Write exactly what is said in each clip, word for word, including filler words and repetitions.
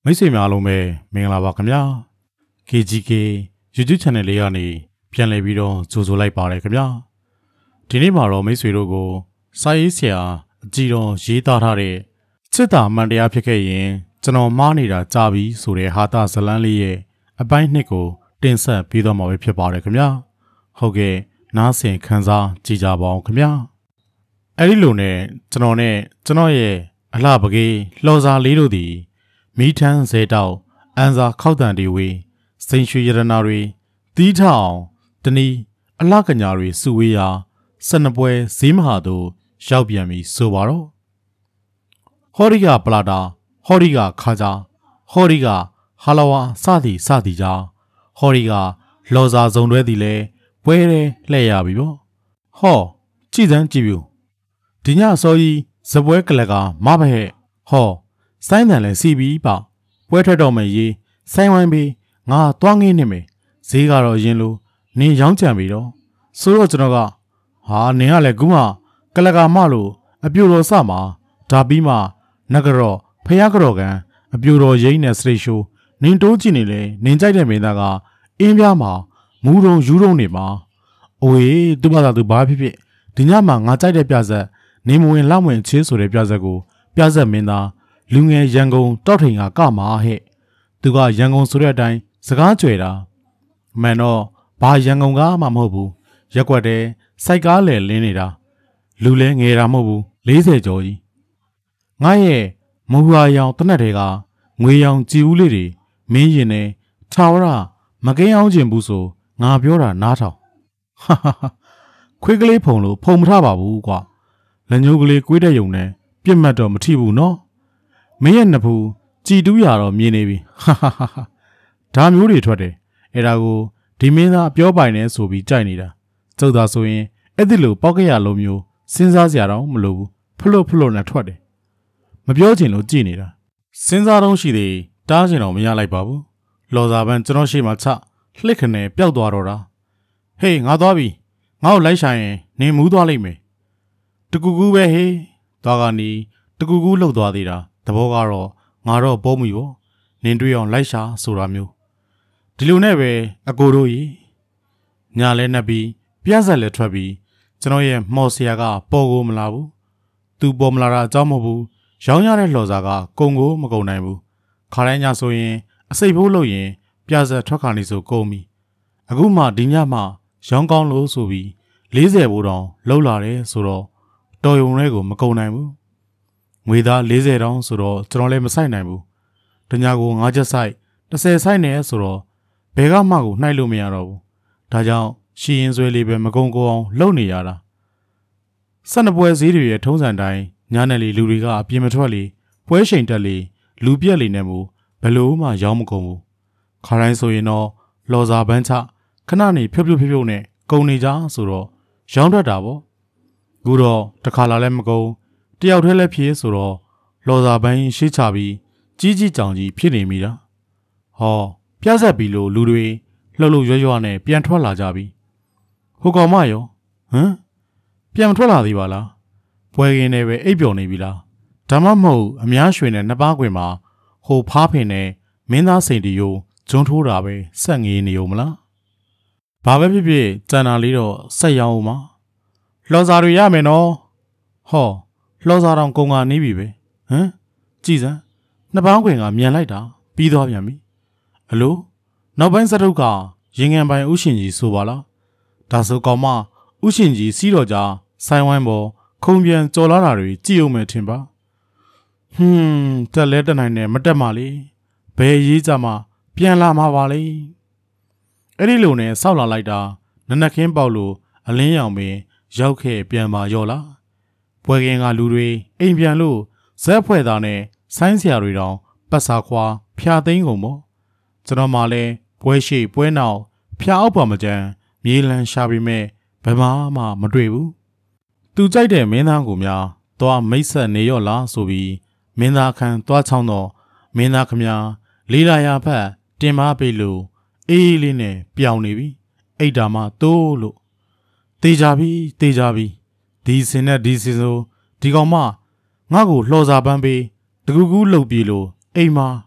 မိတ်ဆွေများလုံးပဲမင်္ဂလာပါခင်ဗျာ ကေ ဂျီ ကေ YouTube Channel လေးကနေပြန်လည်ပြီးတော့ကြိုဆိုလိုက်ပါတယ်ခင်ဗျာဒီနေ့မှာတော့မိတ်ဆွေတို့ကိုစာရေးဆရာအကြည်တော်ရေးသားထားတဲ့စစ်တာမှန်တရားဖြစ်ခဲ့ရင်ကျွန်တော်မားနေတာကြာပြီဆိုတဲ့ဟာတာဇလန်းလေးရဲ့အပိုင်းနှစ်ကိုတင်ဆက်ပေးတော့မှာပဲဖြစ်ပါတယ်ခင်ဗျာဟုတ်ကဲ့နားဆင်ခံစားကြည့်ကြပါအောင်ခင်ဗျာအဲ့ဒီလိုနဲ့ကျွန်တော်နဲ့ကျွန်တော်ရဲ့အလှပကေးလှော်စာလေးတို့သည်မီးထန်းဇဲတောက်အန်စာခောက်တန်တွေဝေးစိန်ရွှေရတနာတွေတီးထောင်တနီအလှကညာတွေစုဝေးရာစနပွဲဈေးမဟာတို့ရောက်ပြန်ပြီဆိုပါတော့ဟော်ရီကပလာတာဟော်ရီကခါကြဟော်ရီကဟာလဝါစသည်စသည်ကြဟော်ရီကလော်စာစုံတွဲသည်လဲပွဲရဲလှည့်ရပြီပေါ့ဟောကြည်စမ်းကြည့်ပြူဒီညအစောကြီးဇပွဲကလကမဘဟဲ့ဟောစိုင်းတန်လဲစီပြီးပါပွဲထွက်တော့မယ်ရေးဆိုင်းဝိုင်းပြီးငါသွားငင်းနေမယ်ဈေးကတော့ရင်လို့နင်းရောင်းကြံပြီတော့ဆိုတော့ကျွန်တော်ကဟာနင်းကလည်းခုမှကလကာမလို့အပြိုတော်စမှာဒါပြီးမှနဂရော့ဖယားကြော်ကန်အပြိုတော်ရိမ့်နဲ့စရိတ်ရှိုးနင်းတိုးကြည့်နေလေနင်းကြိုက်တဲ့မင်းသားကအင်းပြားမှာမူးတုံယူတုံနေမှာအိုးသူ့ဘာသာသူဘာဖြစ်ဖြစ်ဒီညမှာငါကြိုက်တဲ့ပြဇက်နေမဝင်လောက်ဝင်ချေးဆိုတဲ့ပြဇက်ကိုပြဇက်မင်းသားလူငယ်ရန်ကုန်တောက်ထိန်ကကမှာဟဲ့သူကရန်ကုန်ဆိုတဲ့အတိုင်းစကားကြွယ်တာမှန်တော့ဘာရန်ကုန်ကမှမဟုတ်ဘူးရက်ွက်တဲ့စိုက်ကားလေလင်းနေတာလူလဲငယ်တာမဟုတ်ဘူးလေးဆယ်ကျော်ကြီးငါရဲ့မူဟာရောင်တနက်တွေကငွေရောင်ကြည်ဦးလေးတွေမင်းရင်နဲ့ထာဝရမကင်းအောင်ကျင်ဘူးဆိုငါပြောတာနားထောင်ဟာဟာခွေးကလေးဖုံလို့ဖုံမထပါဘူးကွာလက်ညှိုးကလေးကွေးတဲ့ယုံနဲ့ပြစ်မှတ်တော့မထိဘူးနော်မင်းရဲ့နှစ်ဖူးကြည်တူးရတော့မြင်နေပြီဟာဟာဟာဒါမျိုးတွေထွက်တယ်အဲ့ဒါကိုဒီမင်းသားပြောပိုင်နေဆိုပြီးကြိုက်နေတာကျုပ်သာဆိုရင်အဲ့ဒီလိုပေါက်ကရလိုမျိုးစဉ်းစားစရာတော့မလိုဘူးဖလို့ဖလို့နဲ့ထွက်တယ်မပြောချင်လို့ကြည်နေတာစဉ်းစားတော့ရှိသေးတားချင်တော့မရလိုက်ပါဘူးလော်စာပန်းကျွန်တော်ရှေ့မှာချလှစ်ခနဲ့ပျောက်သွားတော့တာဟေးငါသွားပြီငါ့ကိုလိုက်ဆိုင်ရင်နင်မူးသွားလိမ့်မယ်တကူကူပဲဟေးသွားကနီတကူကူလှုပ်သွားသေးတာသဘောကတော့ငါတော့ပုံးပြီပေါ့နင်တွေ့အောင်လိုက်ရှာဆိုတာမျိုးဒီလိုနဲ့ပဲအကိုတို့ကြီးညာလဲနှက်ပြီးပြက်ဆက်လဲထွက်ပြီးကျွန်တော်ရဲ့မှော်ဆရာကပေါ်ကိုမလာဘူးသူပေါ်မလာတာအကြောင်းမဟုတ်ဘူးရောင်းရတဲ့လှော်စာကကုံကိုမကုံနိုင်ဘူးခါတိုင်းညဆိုရင်အစိတ်ဖိုးလို့ရင်ပြက်ဆက်ထွက်ခါနေဆိုကုံပြီအခုမှဒီညမှရောင်းကောင်းလို့ဆိုပြီးလေးဆယ်ဘိုးတောင်လှုပ်လာတယ်ဆိုတော့တော်ရုံလေးကိုမကုံနိုင်ဘူးငွေသားလေးဆယ်တောင်ဆိုတော့ကျွန်တော်လည်းမဆိုင်နိုင်ဘူးတညာကိုငါးချက်ဆိုင်တစ်ဆယ်ဆိုင်နေဆိုတော့ဘယ်ကမှကိုနှိုက်လို့မရတော့ဘူးဒါကြောင့်ရှီရင်ဆွဲလေးပဲမကုံကိုအောင်လှုပ်နေရတာဆက်နပွဲဈေးတွေရဲ့ထုံးစံတိုင်းညာနယ်လီလူတွေကအပြင်းမထွက်လေပွဲချိန်တက်လေလူပြက်လေနဲ့မို့ဘလို့မှရောင်းမကုန်ဘူးခါတိုင်းဆိုရင်တော့လော်စာပန်းချခဏနေဖြုတ်ဖြုတ်ဖြုတ်ဖြုတ်နဲ့ကုံနေကြဆိုတော့ရောင်းတတ်တာပေါ့အခုတော့တခါလာလဲမကုံတယောက်တည်းလည်းဖြစ်ဆိုတော့လော်စာပန်းရှေ့ချပြီးကြီးကြီးကြောင်ကြီးဖြစ်နေမိတာဟောပြက်ဆက်ပြီးလို့လူတွေလှုပ်လှုပ်ရွရွနဲ့ပြန်ထွက်လာကြပြီဟိုကောင်မရောဟမ်ပြန်မထွက်လာသေးပါလားပွဲကင်းနေပဲအိပ်ပျော်နေပြီလားဒါမှမဟုတ်အများရွှေနဲ့နှစ်ပါးခွင်မှာဟိုဖားဖင်နဲ့မင်းသားစိန်တီယိုဂျွန်းထိုးတာပဲဆက်ငေးနေုံမလားဘာပဲဖြစ်ဖြစ်ကြံတာလေးတော့ဆက်ရောင်းအောင်ပါလှော်စာတွေရမယ်နော်ဟောလှော်စာတောင်ကုံကနေပြီပဲဟမ်ကြည်စမ်းနှစ်ပန်းခွင်ကမြန်လိုက်တာပြီးသွားပြန်ပြီအလိုနောက်ပိုင်းစတုတ်ကရင်ငံပိုင်ဥရှင်ကြီးဆိုပါလားဒါဆိုကောင်မဥရှင်ကြီးစီးတော်ကြဆိုင်းဝိုင်းပေါ်ခုံပြန်ကြော်လာတာတွေကြည့်အောင်မယ်ထင်ပါဟွန်းတက်လဲတက်နိုင်တယ်မတက်မှလေဘယ်ရေးကြမှာပြန်လာမှာပါလေအဲ့ဒီလိုနဲ့ဆောက်လာလိုက်တာနနက်ခင်းပေါက်လို့အလင်းရောင်ပင်ရောက်ခဲ့ပြန်ပါရော့လားပွဲကင်းကလူတွေအိမ်ပြန်လို့ဇက်ဖွဲ့သားနဲ့ဆိုင်းဆရာတွေတောင်ပတ်စာခွာဖျာသိမ်းကုန်ပေါ့ကျွန်တော်မှလည်းပွဲရှိပွဲနောက်ဖျာအောက်ပါမကြမ်းမြေလန်းရှာပြီးမဲ့ဘယ်မှမှမတွေ့ဘူးသူကြိုက်တဲ့မင်းသားကိုများသွားမိတ်ဆက်နေရော့လားဆိုပြီးမင်းသားခန်းသွားချောင်းတော့မင်းသားခမလေးလာရဖက်တင်မပေးလို့အေးလေးနဲ့ပြောင်းနေပြီအိတ်တာမှတိုးလို့တေးကြပြီတေးကြပြီဒီစင်နဲ့ဒီစင်ဆိုဒီကောင်မငါ့ကိုလှော်စာပန်းပေးတကူကူလှုပ်ပြေလို့အိမ်မှာ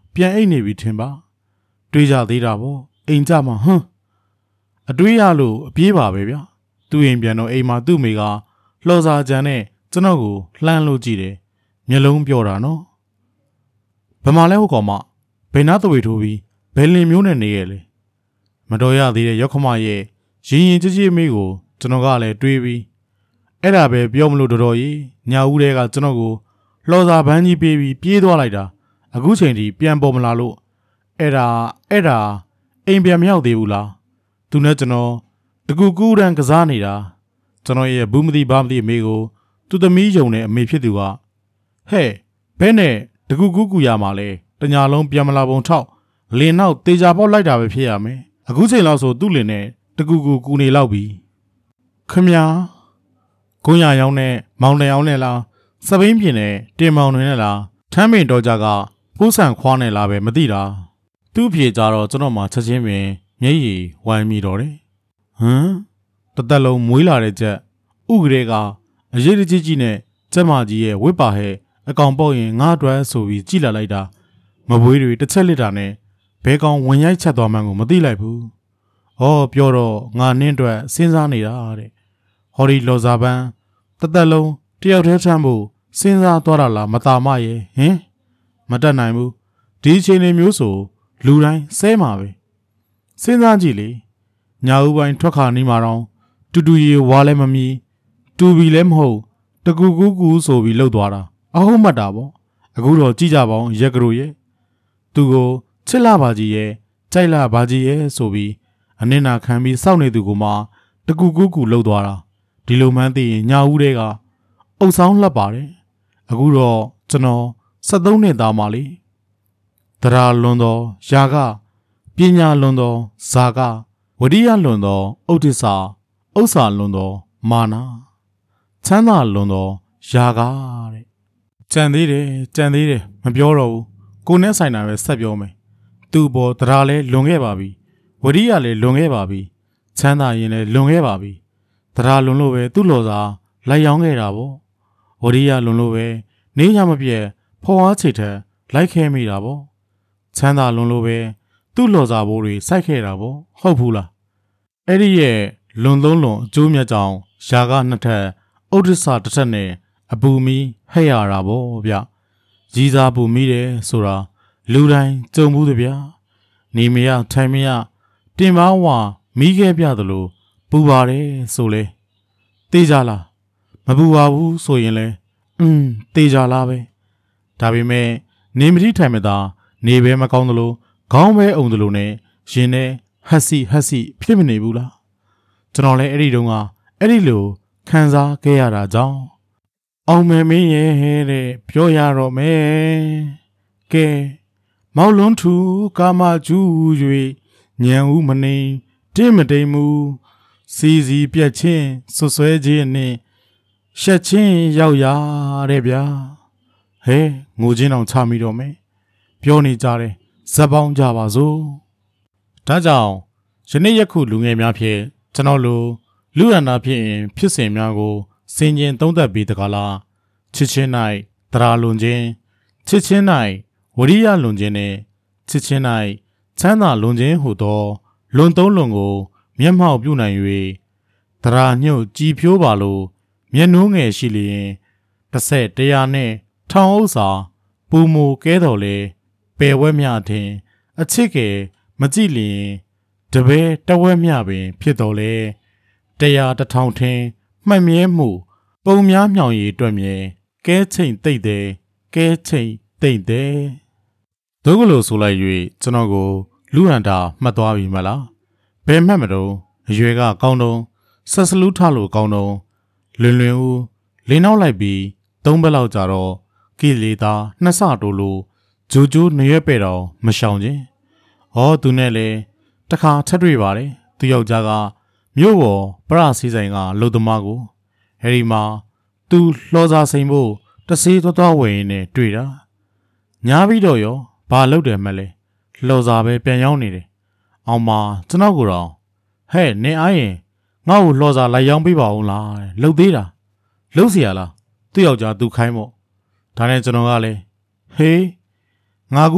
ပြန်အိတ်နေပြီထင်ပါတွေးကြသေးတာပေါ့အိမ်ကြမှာဟမ်အတွေးရလို့အပြေးပါပဲဗျာသူ့အိမ်ပြန်တော့အိမ်မှာသူ့မိကလှော်စာကြံနဲ့ကျွန်တော်ကိုလှမ်းလို့ကြည့်တယ်မျက်လုံးပြောတာနော်ဘယ်မှာလဲဟိုကောင်မဘယ်နာသွေထိုးပြီးဘယ်လင်မျိုးနဲ့နေရလဲမတော်ရသေးတဲ့ရောက်ခမရဲ့ရင်ရင်ကြည်ကြည်မိကိုကျွန်တော်ကလည်းတွေးပြီးအဲ့ဒါပဲပြောမလို့တော်တော်ကြီးညာဦးတဲကကျွန်တော်ကိုလှော်စာဘန်းကြီးပေးပြီးပြေးသွားလိုက်တာအခုချိန်ထိပြန်ပေါ်မလာလို့အဲ့ဒါအဲ့ဒါအိမ်ပြန်မရောက်သေးဘူးလားသူနဲ့ကျွန်တော်တကူကူတန်းကစားနေတာကျွန်တော်ရဲ့ဘူးမသိဘာမသိအမေကိုသူသမီးယုံနဲ့အမေဖြစ်သူကဟဲ့ဘဲနဲ့တကူကူကူရမှာလဲတညာလုံးပြန်မလာပုံထောက်လင်နောက်တေချာပေါက်လိုက်တာပဲဖြစ်ရမယ်အခုချိန်လောက်ဆိုသူ့လင်နဲ့တကူကူကူနေလောက်ပြီခမညာကိုရရောင်းနဲ့မောင်လျောင်းနဲ့လားစပိန်ပြင်းနဲ့တင်မောင်တွေနဲ့လားထမ်းပင်တော်ကြကဖိုးဆန်ခွားနဲ့လားပဲမသိတာသူ့ဖြေကြတော့ကျွန်တော်မှချက်ချင်းပင်မျက်ရည်ဝိုင်းမိတော့တယ်ဟမ်တသက်လုံးမွေးလာတဲ့ချက်ဥကလေးကအရေးတကြီးကြီးနဲ့ကျမကြီးရဲ့ဝစ်ပါဟဲ့အကောင်ပေါက်ရင်ငါ့အတွက်ဆိုပြီးကြည်လာလိုက်တာမဘွေးတွေတစ်ချက်လက်တာနဲ့ဘဲကောင်ဝင်ရိုက်ချက်သွားမှန်းကိုမသိလိုက်ဘူးဟောပြောတော့ငါနင်းအတွက်စဉ်းစားနေတာတဲ့ဟောဒီလော်စာပန်းတသက်လုံးတယောက်တည်းထမ်းဖို့စဉ်းစားသွားတာလားမတာမရဲ့ဟင်မတတ်နိုင်ဘူးဒီအချိန်လေးမျိုးဆိုလူတိုင်းဆဲမှာပဲစဉ်းစားကြည့်လေညာဦးပိုင်းထွက်ခါနေမှာတော့တူတူရီဝါလည်းမမီတူဘီလည်းမဟုတ်တကူကူကူဆိုပြီးလှုပ်သွားတာအဟုတ်မှတ်တာပေါ့အခုတော့ကြည့်ကြပါအောင်ရက်ကရိုရဲ့သူကိုချစ်လာပါကြီးရဲ့ကြိုက်လာပါကြီးရဲ့ဆိုပြီးအနစ်နာခံပြီးစောင့်နေသူကမှတကူကူကူလှုပ်သွားတာဒီလိုမှန်းသိရင်ညာဦးတဲကအုပ်ဆောင်လှပ်ပါတယ်အခုတော့ကျွန်တော်ဆက်သုံးနှစ်သားမှလေတရာလွန်သောယာကပညာလွန်သောဇာကဝရိယလွန်သောဥဒိစ္စဥစ္စာလွန်သောမာနာချမ်းသာလွန်သောယာကတဲ့ကြံသေးတယ်ကြံသေးတယ်မပြောတော့ဘူးကိုနဲ့ဆိုင်တာပဲဆက်ပြောမယ်သူ့ဘောတရာလဲလွန်ခဲ့ပါပြီဝရိယလည်းလွန်ခဲ့ပါပြီချမ်းသာရင်လည်းလွန်ခဲ့ပါပြီတရာလွန်လို့ပဲသူ့လော်စာလိုက်ရောင်းခဲ့တာပေါ့ဝရိယလွန်လို့ပဲနေရမပြည့်ဖော်ဝါးချေထက်လိုက်ခဲမိတာပေါ့ချမ်းသာလွန်လို့ပဲသူ့လော်စာဘိုးတွေစိုက်ခဲ့တာပေါ့ဟုတ်ဘူးလားအဲ့ဒီရဲ့လွန်သုံးလွန်အကျိုးမြတ်ကြောင့်ယာကနှစ်ထပ်ဥဒိစ္စတစ်ထပ်နဲ့အပူမီဟဲ့ရတာပေါ့ဗျရီးစားပူမိတယ်ဆိုတာလူတိုင်းကြုံဘူးတဗျာနေမရထိုင်မရတင်ပါဝါမိခဲ့ပြသလိုပူပါတယ်ဆိုလေတေးကြလားမပူပါဘူးဆိုရင်လေอืมတေးကြလားပဲဒါပေမဲ့နေမတိထိုင်မသာနေပဲမကောင်းသလိုခေါင်းပဲအုံသလိုနဲ့ရင်ထဲဟက်စီဟက်စီဖြစ်မနေဘူးလားကျွန်တော်လည်းအဲ့ဒီတုန်းကအဲ့ဒီလိုခံစားခဲ့ရတာကြောင့်အောင်မယ်မင်းရဲ့တဲ့ပြောရတော့မယ်ကဲမောက်လွန်းထူကာမကျူး၍ညံဦးမနေတင်းမတိမ်မူစီစီပြက်ချင်းဆွဆွဲခြင်းနဲ့ရှက်ချင်းရောက်ရတဲ့ဗျာဟဲငိုချင်းအောင်ချမိတော့မယ်ပြောနေကြတယ်ဇက်ပေါင်းကြပါစို့ဒါကြောင့်ယနေ့ယခုလူငယ်များဖြင့်ကျွန်တော်လိုလူရန်နာဖြင့်ဖြစ်စဉ်များကိုစင်ကျင်သုံးသပ်ပြီးတကားလားချစ်ချင်း၌တရာလွန်ခြင်းချစ်ချင်း၌ဝရိယလွန်ခြင်းနှင့်ချစ်ချင်း၌ချမ်းသာလွန်ခြင်းဟုသောလွန်သုံးလွန်ကိုမျက်မှောက်ပြုနိုင်၍တရာညှို့ကြည်ဖြိုးပါလို့မျက်နှိုးငယ်ရှိလျင်တစ်ဆက်တရာနှင့်ထောင်ဥစ္စာပူမူကဲတော်လေပယ်ဝဲမြထင်အချစ်ကယ်မကြည့်လျင်တပည့်တဝဲမြပင်ဖြစ်တော်လေတရားတထောင်ထင်မှတ်မြဲမှုပုံများမြောင်ရည်အတွက်မြဲကဲချိန်တိတ်တယ်ကဲချိန်တိတ်တယ်ဒုက္ခလို့ဆိုလိုက်၍ကျွန်တော်ကိုလူဟန်တာမှတ်သွားပြီမလားဘယ်မှတ်မတော့အရွယ်ကကောင်းတုံးဆက်စလူးထလို့ကောင်းတုံးလွင်လွင်ဦးလင်းနောက်လိုက်ပြီးသုံးဘက်လောက်ကြတော့ကိလေသာနှစ်ဆတိုးလို့ဂျိုဂျိုနရွက်ပဲ့တော့မရှောင်ခြင်းဟောသူနဲ့လေတခါထပ်တွေ့ပါတယ်သူယောက်ျားကမြို့ပေါ်ပရစီဆိုင်ကလှုပ်သမားကိုအဲဒီမှာသူလှော်စာစိန်ဖို့တဆေးသွားသွားဝယ်ရင်းနဲ့တွေ့တာညားပြီးတော့ရောဘာလုပ်တယ်မလဲလှော်စာပဲပြန်ရောက်နေတယ်အောင်မကျွန်တော်ကတော့ဟဲ့နင်အားရင်ငါ့ကိုလှော်စာလိုက်ရောင်းပေးပါဦးလားလှုပ်သေးတာလှုပ်เสียလားသူ့ယောက်ျားသူခိုင်းမို့ဒါနဲ့ကျွန်တော်ကလည်းဟေးငါကူ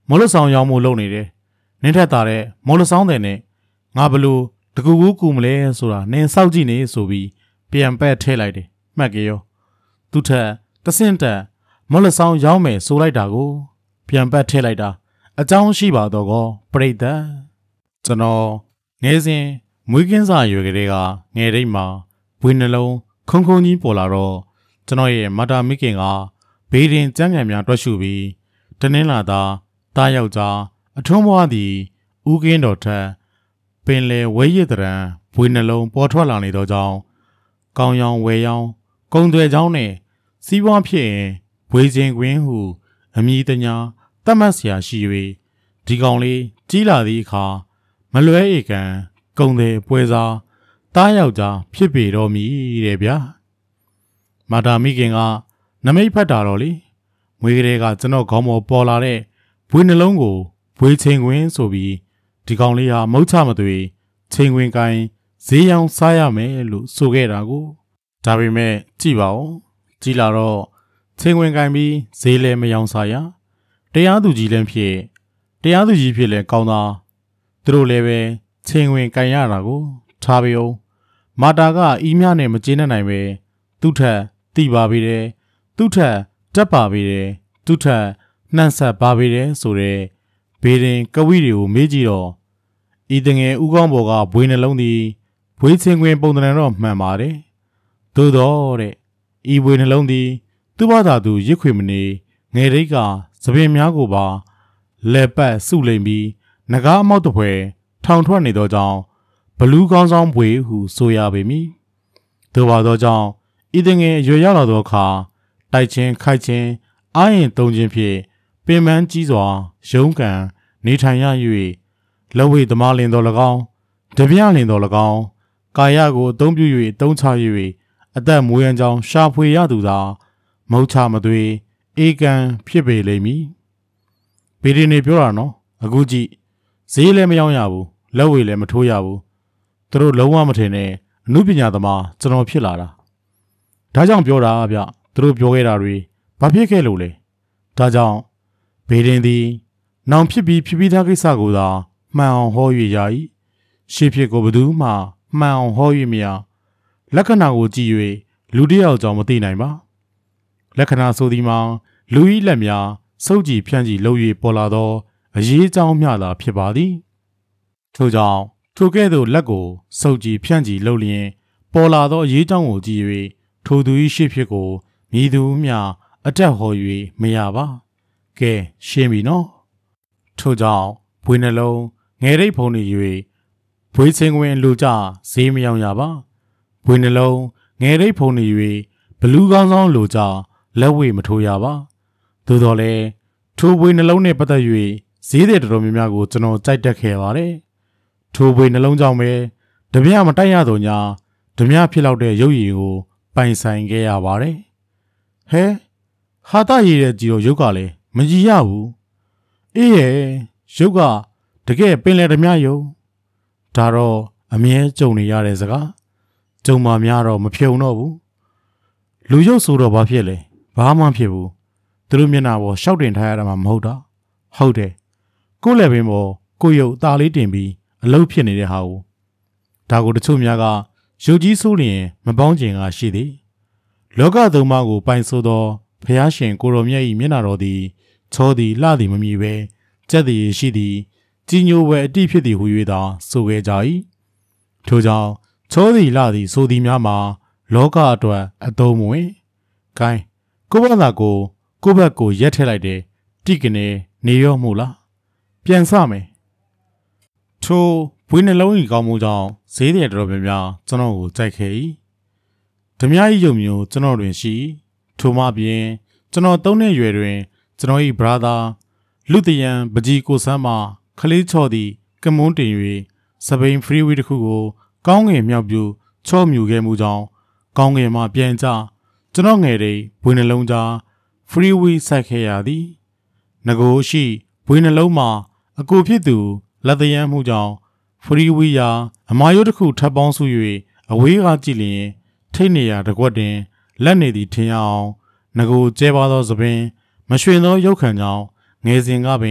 မော်လဆောင်ရောင်းမှုလုပ်နေတယ်နင်းထက်တာတဲ့မော်လဆောင်တဲ့နဲ့ငါဘလို့တကူကူကူမလဲဆိုတာနင်းစောက်ကြည့်နေဆိုပြီးပြန်ပက်ထဲလိုက်တယ်မှတ်ကြရောသူထက်တဆင့်တက်မော်လဆောင်ရောင်းမယ်ဆိုလိုက်တာကိုပြန်ပက်ထဲလိုက်တာအကြောင်းရှိပါတော့ကောပရိသတ်ကျွန်တော်ငယ်စဉ်မွေးကင်းစာရွယ်ကလေးကငယ်တိတ်မှာဘွေနှလုံးခုံခုံကြီးပေါ်လာတော့ကျွန်တော်ရဲ့မတာမိခင်ကဘေးရင်ကြမ်းကြံများတွက်ရှုပြီးတနင်္လာသားတားယောက်ျားအထွန်းဘွားသည်ဦးကင်းတော်ထက်ပင်လေဝဲရည်တရံဘွေနှလုံးပေါ်ထွက်လာနေသောကြောင့်ကောင်းရောင်ဝဲရောင်ကုံသွဲချောင်းနဲ့စီးပွားဖြစ်ရင်ဘွေချင်းကွင်းဟုအမည်တညာတတ်မှတ်เสียရှိ၍ဒီကောင်လေးကြီးလာသည့်အခါမလွဲဧကန်ကုံတဲ့ပွဲစားတားယောက်ျားဖြစ်ပေတော်မူတဲ့ဗျာမာတာမိခင်ကနမိတ်ဖတ်တာတော့လေမွေးကလေးကကျွန်တော်ခေါင်းပေါ်ပေါ်လာတဲ့ဘွေနှလုံးကိုဘွေချင်းကွင်းဆိုပြီးဒီကောင်လေးဟာမုတ်ချမသွေချင်းကွင်းကိုင်းဈေးရောင်းစားရမယ်လို့ဆိုခဲ့တာကိုဒါပေမဲ့ကြည့်ပါဦးကြည့်လာတော့ချင်းကွင်းကိုင်းပြီးဈေးလည်းမရောင်းစားရတရားသူကြီးလည်းဖြစ်တရားသူကြီးဖြစ်လည်းကောင်းသားသူတို့လည်းပဲချင်းဝင်ကန်ရတာကိုထားပြုံးမာတာကအီးမြနဲ့မကျေနပ်နိုင်ပဲသူ့ထက်တိပါပေတယ်သူ့ထက်တက်ပါပေတယ်သူ့ထက်နှံ့ဆက်ပါပေတယ်ဆိုတဲ့ဘေးရင်ကဝိတွေကိုမေးကြည့်တော့ဤတငယ်ဥကောင်းဘော်ကဘွေနှလုံးသည်ဘွေချင်းခွင်ပုံသဏ္ဍာန်တော့မှန်ပါတယ်သို့တော့တဲ့ဤဘွေနှလုံးသည်သူ့ဘာသာသူရစ်ခွေမနေငယ်ရိတ်ကသပင်များကိုပါလဲပတ်စုလိမ်ပြီးနဂါးအမောက်တပွဲထောင်ထွက်နေသောကြောင့်ဘလူးကောင်းဆောင်ဘွေဟုဆိုရပေမည်သို့ပါသောကြောင့်ဤတငယ်ရွယ်ရောက်လာသောအခါတိုက်ချင်းခိုက်ချင်းအာရင်တုံချင်းဖြင့်ပင်ပန်းကြီးစွာရုံးကန်နေထိုင်ရ၍လက်ဝဲသမားလင်တော်၎င်းတပြလင်တော်၎င်းကာယကိုအသုံးပြု၍တုံးချ၍အသက်မွေးရန်ကြောင်းရှာဖွေရသူသာမုတ်ချမသွေအေကန်ဖြစ်ပေလိမ့်မည်ဗီဒီနေပြောတာနော်အခုကြည့်ဈေးလည်းမရောရဘူးလက်ဝဲလည်းမထိုးရဘူးသူတို့လုံးဝမထင်နဲ့အမှုပညာသမားကျွန်တော်ဖြစ်လာတာဒါကြောင့်ပြောတာဗျသူတို့ပြောခဲ့တာတွေဘာဖြစ်ခဲ့လို့လဲဒါကြောင့်ဘေဒင်သည်နောင်ဖြစ်ပြီးဖြစ်ပြီးသားကိစ္စကိုသာမှန်အောင်ဟော၍ရ၏ရှေ့ဖြစ်ကိုဘယ်သူမှမှန်အောင်ဟော၍မရလက္ခဏာကိုကြည့်၍လူတစ်ယောက်ကြောင့်မသိနိုင်ပါလက္ခဏာဆိုသည်မှာလူ၏လက်များစုပ်ကြည်ဖြန့်ကြည်လုပ်၍ပေါ်လာသောအရေးအကြောင်းမျှသာဖြစ်ပါသည်ထို့ကြောင့်ထိုကဲ့သို့လက်ကိုစုပ်ကြည်ဖြန့်ကြည်လုပ်လျင်ပေါ်လာသောအရေးအကြောင်းကိုကြည့်၍ထိုသူ၏ရှေ့ဖြစ်ကိုမြည်သူမျှအတက်ဟော၍မရပါကဲရှင်းပြီနော်ထို့ကြောင့်ဘွေနှလုံးငယ်ရိတ်ဖုံးနေ၍ဘွေချင်းခွင်လူကြဈေးမရောင်ရပါဘွေနှလုံးငယ်ရိတ်ဖုံးနေ၍ဘလူးကောင်းဆောင်လူကြလက်ဝဲမထိုးရပါသို့တော်လည်းထိုဘွေနှလုံးနဲ့ပတ်သက်၍ဈေးတဲ့တော်တော်များများကိုကျွန်တော်ကြိုက်တက်ခဲ့ပါတယ်ထိုဘွေနှလုံးကြောင့်ပဲဓမြမတိုက်ရတော့ညာဓမြဖြစ်လောက်တဲ့ရုပ်ရည်ကိုပိုင်ဆိုင်ခဲ့ရပါတယ်ဟဲဟာတရည်တဲ့ကြီးတော့ရုပ်ကလည်းမကြည်ရဘူးအေးရဲ့ရုပ်ကတကယ်ပင်လေဓမြယုံဒါတော့အမြဲကြုံနေရတဲ့စကားကြုံမှများတော့မဖြုံတော့ဘူးလူရုပ်ဆိုတော့ဘာဖြစ်လဲဘာမှဖြစ်ဘူးသူတို့မျက်နှာပေါ်ရှောက်တင်ထားရတာမှမဟုတ်တာဟုတ်တယ်ကိုယ့်လက်ပင်ပေါ်ကိုယ့်ရုပ်အသားလေးတင်ပြီးအလုပ်ဖြစ်နေတဲ့ဟာကိုဒါကိုတချို့များကရုပ်ကြီးဆိုးလျင်မပေါင်းကျင်ကရှိသည်လောကသုံးပါးကိုပိုင်ဆိုသောဖျားရှင်ကိုရောမြတ်၏မျက်နှာတော်သည်ချောသည်လှသည်မမြည်ပဲကြက်သည်ရှိသည်ကြီးညိုဝဲအတိဖြစ်သည်ဟု၍သာဆိုခဲ့ကြ၏ထို့ကြောင့်ချောသည်လှသည်ဆိုသည်များမှာလောကအတွက်အသုံးမဝင်ဂိုင်းကိုယ့်ဘာသာကိုကိုယ့်ဘက်ကိုရက်ထည့်လိုက်တယ်တိကနေနေရောမှုလားပြန်စမယ်ထိုဘွေးနှလုံးကြီးကောင်းမှုကြောင့်ဈေးတယ်တော်တော်များများကျွန်တော်ကိုကြိုက်ခဲ့၏ဓမြ၏ယုံမျိုးကျွန်တော်တွင်ရှိထိုမှပြင်ကျွန်တော်သုံးနှစ်ရွယ်တွင်ကျွန်တော်၏ဘရာသာလူတယံပကြီးကိုဆန်းမှခလေးချော့သည့်ကမွန်းတင်၍စပိန်ဖရီဝီတစ်ခုကိုကောင်းငယ်မြောက်ပြူချော့မြူခဲ့မှုကြောင့်ကောင်းငယ်မှပြန်ကြကျွန်တော်ငယ်တွေဘွေးနှလုံးကြားဖရီဝီစိုက်ခဲ့ရသည်ငကိုရှိဘွေးနှလုံးမှာအကိုဖြစ်သူလက်တယံမှုကြောင့်ဖရီဝီယာအမာယုတ်တစ်ခုထပ်ပေါင်းစု၍အဝေးကကြည့်လျင်ထိတ်နေရတကွက်တင်လက်နေသည်ထင်ရအောင်ငကိုကျဲပါသောသပင်မရွှင်သောရုပ်ခံကြောင့်ငယ်စဉ်ကပင်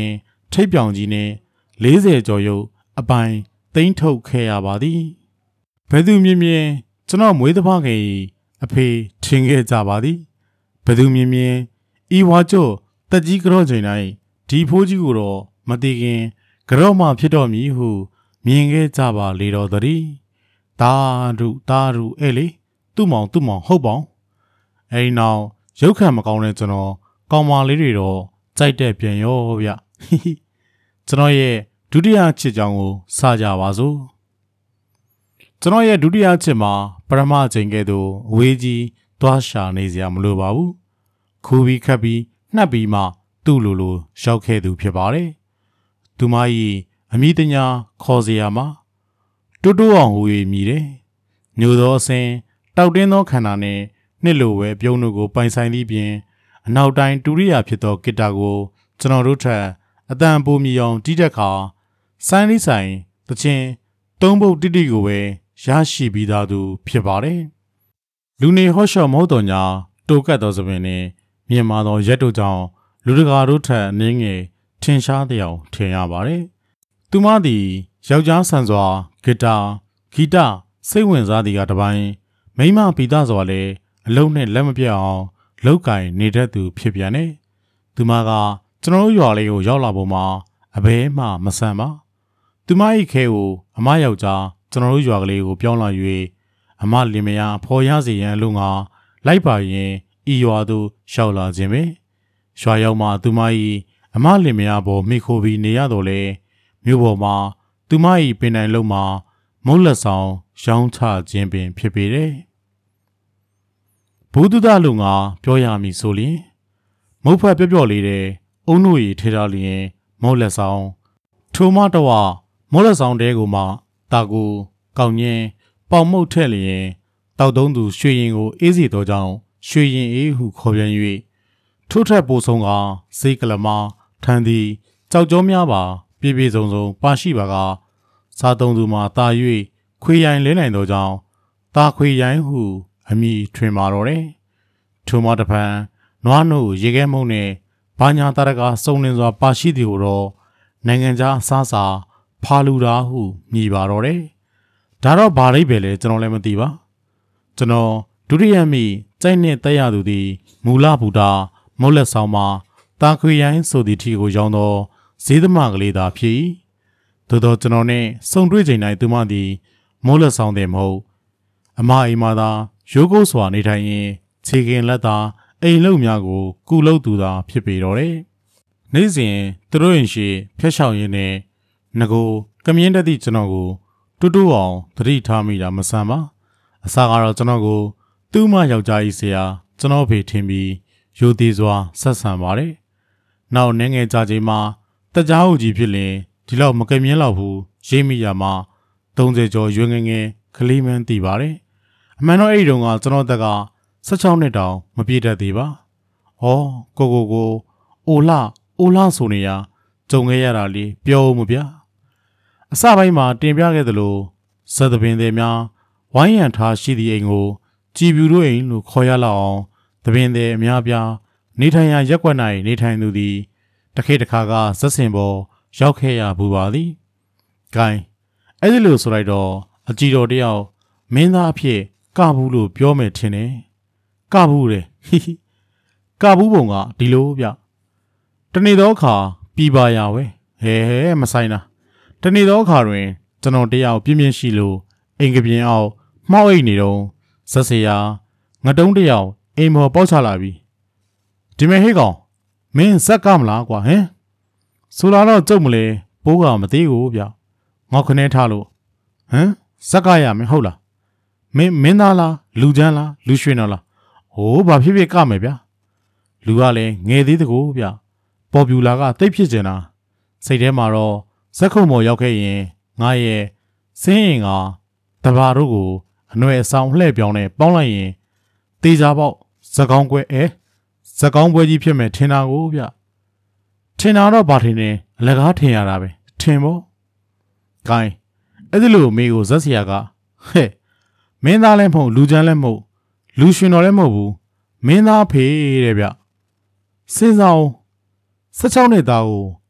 ထိပ်ပြောင်ကြီးနဲ့လေးဆယ်ကျော်ရုပ်အပိုင်သိမ်းထုတ်ခဲ့ရပါသည်ဘယ်သူမြင်မြင်ကျွန်တော်မွေးသဖခင်အဖေထင်ခဲ့ကြပါသည်ဘယ်သူမြင်မြင်ဤဝါကျော်တက်ကြီးကြော့ချိန်တိုင်းဒီဖိုးကြီးကိုတော့မတည်ခင်ကြော့မှဖြစ်တော်မည်ဟုမြင်ခဲ့ကြပါလေတော်သည်တာဒုတာဒုအဲ့လေသူ့မောင်သူ့မောင်ဟုတ်ပေါင်းအဲဒီနောက်ရုပ်ခံမကောင်းတဲ့ကျွန်တော်ကောင်မလေးတွေတော့ကြိုက်တဲ့ပြန်ရောဗျကျွန်တော်ရဲ့ဒုတိယချစ်ကြောင်းကိုစကြပါစို့ကျွန်တော်ရဲ့ဒုတိယချစ်မှာပရမချိန်ကဲ့သို့အဝေးကြီးသွားရှာနေစရာမလိုပါဘူးခူပြီးခတ်ပြီးနှက်ပြီးမှသူ့လိုလိုရောက်ခဲ့သူဖြစ်ပါတယ်သူမ၏အမိတညာခေါ်စရာမှာတိုးတိုးအောင်ဟူ၍မြည်တယ်ညိုသောအစင်တောက်တင်းသောခန္ဓာနှင့်နှစ်လိုဝဲပြုံးတို့ကိုပိုင်ဆိုင်သည့်ပြင်အနောက်တိုင်းတူရိယာဖြစ်သောဂီတာကိုကျွန်တော်တို့ထက်အတန်ပိုမြည်အောင်တီးတဲ့အခါဆိုင်းလေးဆိုင်တချင်းသုံးပုတ်တိတိကိုပဲရရှိပြီးသားသူဖြစ်ပါတယ်လူနေဟော့ရှော့မဟုတ်တော်ညာတိုကတ်သောသပင်နှင့်မြင်မာသောရက်တို့ကြောင့်လူတကာတို့ထက်အနည်းငယ်ထင်ရှားတဲ့အောင်ထင်ရပါတယ်သူမသည်ယောက်ျားဆန်စွာဂီတာဂီတစိတ်ဝင်စားသည်ကတပိုင်းမိန်းမပီတာစွာလည်းအလုံးနဲ့လက်မပြတ်အောင်လောက်ကင်နေတတ်သူဖြစ်ပြန်တယ်သူမကကျွန်တော်တို့ရွာလေးကိုရောက်လာပုံမှာအဘဲမှမဆန်ပါသူမ၏ခဲကိုအမယောက်ျားကျွန်တော်တို့ရွာကလေးကိုပြောင်းလာ၍အမလင်မယားဖော်ရစေရန်အလို့ငါလိုက်ပါရင်ဤရွာသို့ရှောက်လာခြင်းပဲရွာရောက်မှသူမ၏အမလင်မယားပေါ်မိခိုပြီးနေရတော့လေမြို့ပေါ်မှာသူမ၏ပင်တိုင်လုံးမှာမုတ်လက်ဆောင်ရောင်းချခြင်းပင်ဖြစ်ပေတယ်ဘုဒ္ဓတလူငါပြောရမည်ဆိုလျင်မုတ်ဖက်ပြော့ပြော့လေးတဲ့အုံတို့၏ထေထားလျင်မုတ်လက်ဆောင်ထိုမတဝမုတ်လက်ဆောင်တဲကိုမှတာကိုကောင်းညင်းပေါင်မုတ်ထက်လျင်တောက်သုံးသူရွှေရင်ကိုအေးစီသောကြောင့်ရွှေရင်အေးဟုခေါ်ပြန်၍ထို့ထက်ပိုဆုံးကစေးကလမထန်သည်ကြောက်ကြောများပါပြေပြေဆုံးဆုံးပါရှိပါကစားသုံးသူမှာတာ၍ခွေရိုင်လဲနိုင်သောကြောင့်တာခွေရိုင်ဟုအမည်ထွင်မာတော့တယ်ထိုမှတဖန်နွားနို့ရေခဲမုံနဲ့ဘာညာတရကစုံလင်စွာပါရှိသည်ကိုတော့နိုင်ငံခြားအစားစာဖာလူတာဟုမြည်ပါတော့တယ်ဒါတော့ဘာလိမ့်ပဲလဲကျွန်တော်လည်းမသိပါကျွန်တော်ဒုတိယမိစိုက်နဲ့တက်ရသူသည်မူလဘူတာမုတ်လက်ဆောင်မှာတာခွေရိုင်းဆိုသည့်ထီကိုရောင်းသောဈေးသမားကလေးသာဖြစ်သို့သောကျွန်တော်နဲ့စုံတွေ့ချိန်တိုင်းသူမသည်မုတ်လက်ဆောင်တယ်မဟုတ်အမအိမ်မှာသာရိုးကုတ်စွာနေထိုင်ရင်ခြေကင်လက်သာအိမ်လုံးများကိုကုလုပ်သူသာဖြစ်ပေတော့တယ်နေ့စဉ်သူတို့ရင်ရှိဖျက်ချောင်ရင်းနဲ့ငကိုကမြင်းတက်သည့်ကျွန်တော်ကိုတူတူအောင်သတိထားမိတာမဆန်ပါအစကတော့ကျွန်တော်ကိုသူ့မယောက်ျားကြီးဆရာကျွန်တော်ဖေထင်ပြီးရိုသေစွာဆက်ဆံပါတယ်နောက်နည်းငယ်ကြာချိန်မှာတကြားဟုတ်ကြီးဖြစ်ရင်ဒီလောက်မကမြင်းလောက်ဘူးရေးမိရမှာသုံးဆယ်ကျော်ရွယ်ငယ်ငယ်ကလေးမန်းတည်ပါတယ်အမှန်တော့အဲ့ဒီတုန်းကကျွန်တော်တက်ကဆယ့်ခြောက်နှစ်တောင်မပြည့်တတ်သေးပါဟောကိုကိုကိုအိုလာအိုလာဆိုနေရကြုံခဲ့ရတာလေပြောဦးမဗျာအစပိုင်းမှာတင်ပြခဲ့သလိုဇက်သပင်တွေများဝိုင်းရံထားရှိသည့်အိမ်ကိုကြည်ပြူတို့အိမ်လို့ခေါ်ရလောက်အောင်သပင်တွေအများပြားနေထိုင်ရာရက်ွက်၌နေထိုင်သူသည်တခေတ်တစ်ခါကဇက်စင်ပေါ်ရောက်ခဲ့ရဘူးပါသည်။ဂိုင်းအဲ့ဒီလိုဆိုလိုက်တော့အကြည်တော်တယောက်မင်းသားအဖြစ်ကဘူးလို့ပြောမယ်ထင်တယ်။ကဘူးလေဟိဟိကဘူးပုံကဒီလိုဗျ။တနေ့သောအခါပြည်ပါရဝဲဟဲဟဲမဆိုင်တာတနေ့သောအခါတွင်ကျွန်တော်တယောက်ပြင်းပြင်းရှိလို့အိမ်ကပြင်းအောင်မှောက်အိတ်နေတော့ဇက်စရာငတုံးတယောက်အိမ်ပေါ်ပေါက်ချလာပြီဒီမဲ့ဟေးကောင်မင်းဇက်ကမလားကွာဟင်ဆိုလာတော့ကြုတ်မလဲပိုးကမသေးဘူးဗျငေါခနဲထားလို့ဟမ်ဇက်ကရမယ်ဟုတ်လားမင်းမင်းသားလားလူချမ်းလားလူရွှေနော်လားဟိုးဘာဖြစ်ဖြစ်ကမယ်ဗျလူကလည်းငယ်သေးတကူဗျပေါ်ပြူလာကတိတ်ဖြစ်ကျင်တာစိတ်ထဲမှာတော့ဇက်ခုံမော်ရောက်ခဲ့ရင်ငါရဲ့စင်းရင်ကတဘာတို့ကိုအနွယ်အဆောင်လှည့်ပြောင်းနဲ့ပေါင်းလိုက်ရင်တေးကြပေါက်ဇက်ကောင်းကွဲအဲဇက်ကောင်းပွဲကြီးဖြစ်မယ်ထင်တာကိုဗျထင်တာတော့ဘာထင်နေအလကားထင်ရတာပဲထင်ပေါ့ဂိုင်းအဲ့ဒီလိုမိကိုဇက်စရာကဟဲ့မင်းသားလည်းမဟုတ်လူချမ်းလည်းမဟုတ်လူရှင်တော်လည်းမဟုတ်ဘူးမင်းသားဖေးတဲ့ဗျစဉ်းစားအောင်ဆယ့်ခြောက်နှစ်သားကို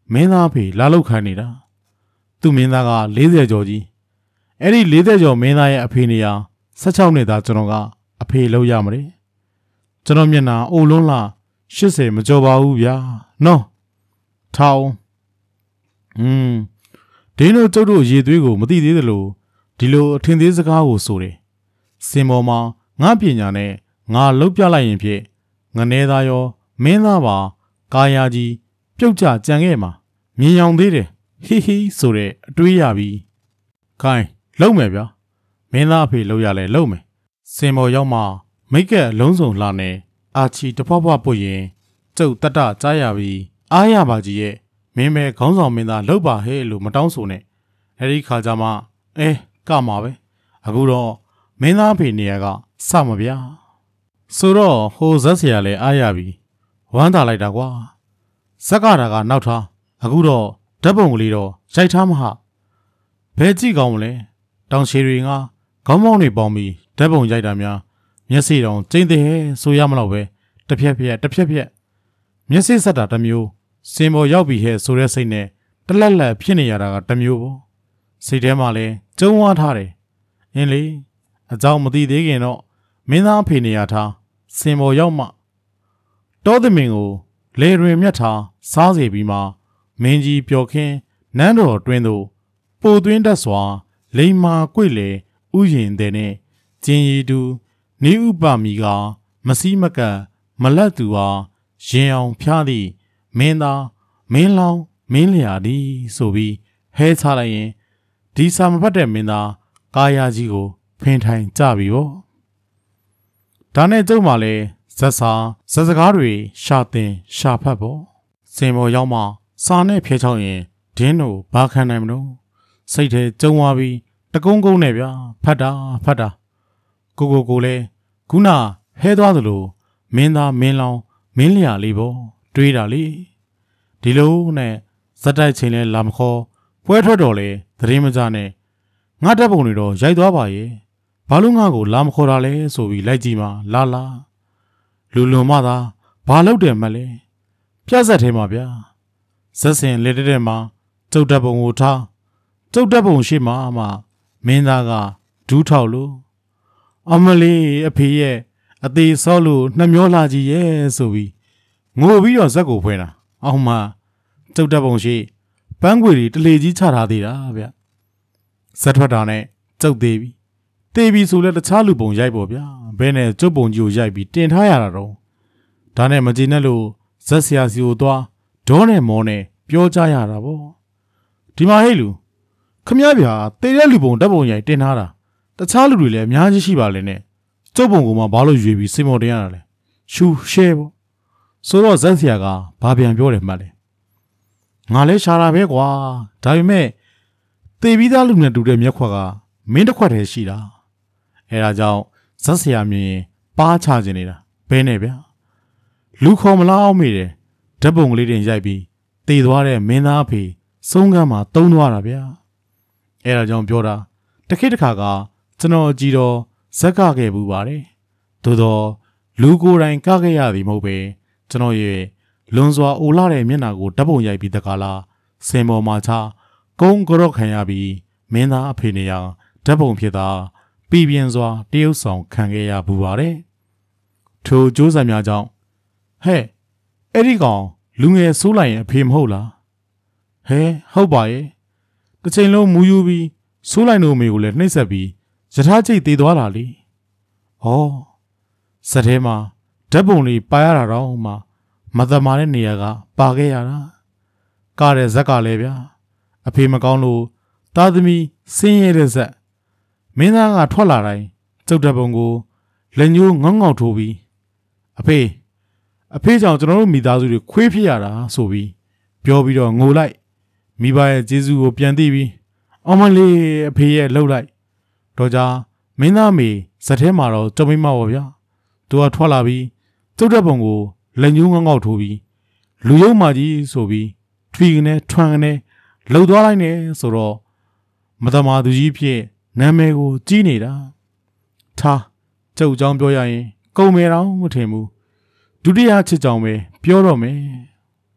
မင်းသားအဖေလာလောက်ခိုင်းနေတာသူ့မင်းသားကလေးဆယ်ကျော်ကြီးအဲ့ဒီလေးဆယ်ကျော်မင်းသားရဲ့အဖေနေရာဆယ့်ခြောက်နှစ်သားကျွန်တော်ကအဖေလောက်ရမလဲကျွန်တော်မျက်နှာအိုလုံးလားရှစ်ဆယ်မကျော်ပါဘူးဗျာနော်ထောင်းอืมဒင်းတို့ကျုပ်တို့ရေသွေးကိုမသိသေးသလိုဒီလိုအထင်သေးစကားကိုဆိုတယ်စင်ပေါ်မှာငါပညာနဲ့ငါလှုပ်ပြလိုက်ရင်ဖြစ်ငနေသားရောမင်းသားပါကာယာကြီးပြုတ်ကြကြံခဲ့မှာမြင်ရောင်သေးတယ်ဟီဟီဆိုတဲ့အတွေးရပြီခိုင်းလုံမယ်ဗျာမင်းသားအဖေလှုပ်ရလဲလုံမယ်စင်ပေါ်ရောက်မှမိတ်ကက်လုံးစုံလှနဲ့အာချီတဖွားဖွားပုတ်ရင်ကျုပ်တတကြားရပြီအားရပါကြီးရဲ့မင်းမဲခေါင်းဆောင်မင်းသားလှုပ်ပါဟဲ့လို့မတောင်းဆိုနဲ့အဲ့ဒီခါကျမှအဲကမှာပဲအခုတော့မင်းသားအဖေနေရာကစမဗျာဆိုတော့ဟိုဇက်ဆရာလည်းအားရပြီဝမ်းသာလိုက်တာကွာဇက်ကတာကနောက်ထားအခုတော့ဓာတ်ပုံကလေးတော့ရိုက်ထားမဟာဘယ်ကြည့်ကောင်းမလဲတောင်ရှည်တွေကခေါင်းမောင်းတွေပေါင်းပြီးဓာတ်ပုံရိုက်တာများမျက်စိတောင်ကျိမ့်သေးဟဲဆိုရမလို့ပဲတစ်ဖြက်ဖြက်တစ်ဖြက်ဖြက်မျက်စိဆက်တာတစ်မျိုးစင်ပေါ်ရောက်ပြီဟဲဆိုတဲ့စိတ်နဲ့တလက်လက်ဖြစ်နေရတာကတစ်မျိုးပေါ့စိတ်ထဲမှာလည်းကျုံဝါထားတယ်အင်းလေအကြောင်းမသိသေးခင်တော့မင်းသားဖေနေရထားစင်ပေါ်ရောက်မှတောသမင်ကိုလေရွင်မြတ်ထားစားစီပြီးမှမင်းကြီးပျော်ခင်းနန်းတော်တွင်သို့ပိုသွင်းတတ်စွာလိမ္မာကွေ့လေဥယျင်တဲ့နဲ့ကျင်ရီတူနေဥပမီကမစည်းမကပ်မလတ်သူဟာရင်အောင်ဖျားသည့်မင်းသားမင်းလောင်းမင်းလျာသည်ဆိုပြီးဟဲချလိုက်ရင်ဒီစာမဖတ်တဲ့မင်းသားကာယာကြီးကိုဖင်ထိုင်ကြပြီပေါ့ဒါနဲ့ကျုပ်မှလည်းဇက်စာဇက်စကားတွေရှာတင်ရှာဖတ်ပေါ့စင်ပေါ်ရောက်မှစာနဲ့ဖျဲချောင်းရင်ဒင်းတို့ဘာခံနိုင်မလို့စိတ်ထဲကျုံသွားပြီးတကုန်းကုန်းနဲ့ဗျာဖတ်တာဖတ်တာကိုကိုကိုလည်းခုနဟဲသွားသလိုမင်းသားမင်းလောင်းမင်းလျာလေးပေါ့တွေးတာလေဒီလိုနဲ့ဇက်တိုက်ချိန်လဲလာမခေါ်ပွဲထွက်တော့လေသတင်းမကြနဲ့ငါတက်ပုံတွေတော့ရိုက်သွားပါရဲ့ဘာလို့ငါ့ကိုလာမခေါ်တာလဲဆိုပြီးလိုက်ကြည့်မှလာလာလူလွန်မသာဘာလုပ်တယ်မလဲပြက်ဆက်ထဲမှာဗျာဇက်စင်လက်တဲ့မှာကျုပ်တက်ပုံကိုထားကျုပ်တက်ပုံရှိမှမှမင်းသားကဒူးထောက်လို့အမလေးအဖေရဲ့အသေးစောလို့နှမျောလာကြီးရဲ့ဆိုပြီးငိုပြီးတော့ဇက်ကိုဖွင့်တာအောင်မကျုပ်တက်ပုံရှိပန်းခွေတွေတလေကြီးချထားသေးတာဗျဇက်ထွက်တာနဲ့ကျုပ်သေးပြီတေးပြီဆိုလဲတခြားလူပုံရိုက်ပေါ့ဗျာဘဲနဲ့ကျုပ်ပုံကြီးကိုရိုက်ပြီးတင်ထားရတာတော့ဒါနဲ့မကြည်နဲ့လို့ဇက်ဆရာစီကိုသွားဒေါနဲ့မောနဲ့ပြောကြရတာပေါ့ဒီမှာဟဲ့လူခမရဗျာတေးတဲ့လူပုံဓာတ်ပုံရိုက်တင်ထားတာတခြားလူတွေလည်းအများကြီးရှိပါလေနဲ့ကျုပ်ပုံကမှဘာလို့ရွေပြီးစိတ်မောတင်ရတာလဲရှူရှဲပေါ့ဆိုတော့ဇက်ဆရာကဘာပြန်ပြောတယ်မှတ်လဲငါလဲရှာတာပဲကွာဒါပေမဲ့တေးပြီးသားလူနဲ့တူတဲ့မျက်ခွက်ကမင်းတစ်ခွက်တည်းရှိတာအဲဒါကြောင့်ဇက်ဆရာမြင်ပါချခြင်းနေတာဘဲနဲ့ဗျာလူခေါ်မလားအောင်မိတယ်ဓာတ်ပုံကလေးတင်ရိုက်ပြီးတည်သွားတဲ့မင်းသားအဖေစုံကမ်းမှာတုံးသွားတာဗျာအဲဒါကြောင့်ပြောတာတခိတခါကကျွန်တော်ကြည်တော်ဇက်ကခဲ့ဘူးပါတယ်သို့တော့လူကိုယ်တိုင်ကခဲ့ရသည်မဟုတ်ပဲကျွန်တော်ရဲ့လွန်စွာအိုလာတဲ့မျက်နှာကိုဓာတ်ပုံရိုက်ပြီးတကားလားစင်ပေါ်မှာချကုန်းကြော့ခံရပြီးမင်းသားအဖေနေရာဓာတ်ပုံဖြစ်တာပြည်ပြင်းစွာတရုတ်ဆောင်ခံခဲ့ရဘူးပါတယ်ထိုကြိုးစားများကြောင့်ဟဲ့အဲ့ဒီကောင်လူငယ်ဆိုးလိုက်ရင်အဖေမဟုတ်လားဟဲဟုတ်ပါရဲ့တစ်ချိန်လုံးမူယူပြီးဆိုးလိုက်နိုမေကိုလည်းနှိပ်ဆက်ပြီးယထာချိတ်သေးသွားတာလေဩစက်ထဲမှာဓာတ်ပုံလေးပါရတာတော့မှမသမာတဲ့နေရာကပါခဲ့ရတာကားတဲ့ဇက်ကလည်းဗျာအဖေမကောင်းလို့သားသမီးဆင်းရဲတဲ့ဇက်မင်းသားကထွက်လာတိုင်းကျုပ်ဓာတ်ပုံကိုလက်ညှိုးငေါငေါထိုးပြီးအဖေအဖေကြောင့်ကျွန်တော်တို့မိသားစုတွေခွေးဖြစ်ရတာဆိုပြီးပြောပြီးတော့ငိုလိုက်မိဘရဲ့ကျေးဇူးကိုပြန်သိပြီးအမလေးအဖေရဲ့လှုပ်လိုက်တော့ကြမင်းသားမေဇက်ထဲမှာတော့ကြုံမိမှာပေါ့ဗျာသူကထွက်လာပြီးကျုပ်ဓာတ်ပုံကိုလက်ညှိုးငေါငေါထိုးပြီးလူယုံမကြီးဆိုပြီးထွီကနေထွန်ကနေလှုပ်သွားလိုက်နေဆိုတော့မတမာသူကြီးဖြစ်နာမည်ကိုကြီးနေတာထားကျုပ်ကြောင်းပြောရရင်ကုံမဲတော့မထင်ဘူးဒုတိယချစ်ကြောင်ပဲပြောတော့မယ်